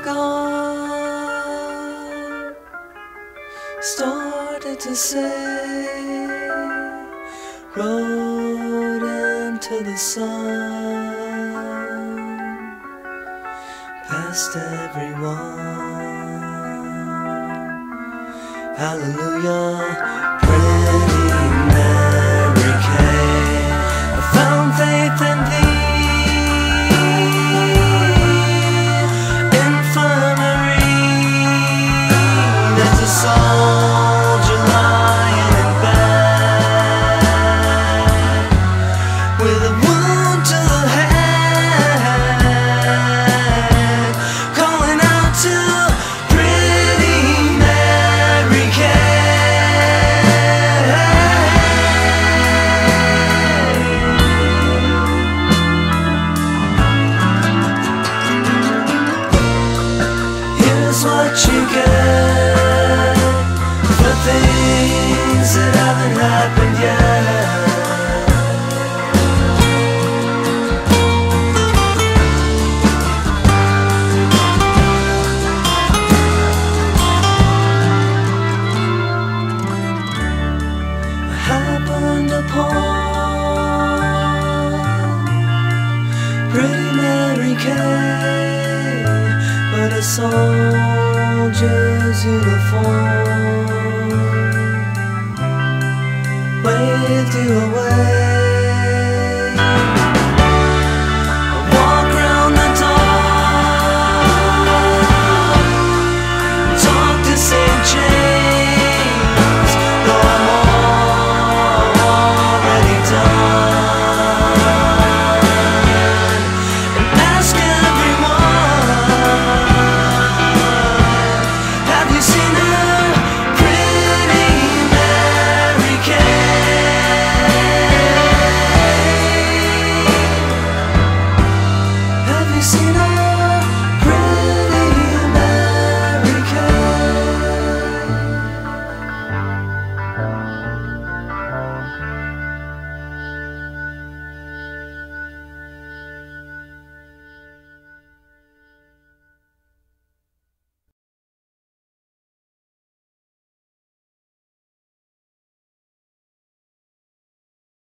God started to say, rode into the sun, past everyone. Hallelujah, pretty Mary came. I found faith in the infirmary. There's a soldier lying in bed with a wound to the head, calling out to pretty Mary Here's what you get for things that haven't happened yet. Happened upon pretty Mary Kay, but a soldier's uniform waved you away.